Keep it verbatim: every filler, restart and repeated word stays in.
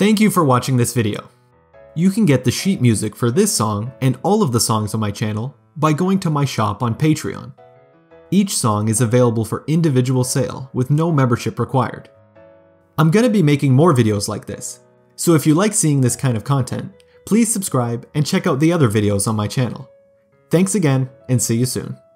Thank you for watching this video. You can get the sheet music for this song and all of the songs on my channel by going to my shop on Patreon. Each song is available for individual sale with no membership required. I'm gonna be making more videos like this, so if you like seeing this kind of content, please subscribe and check out the other videos on my channel. Thanks again, and see you soon.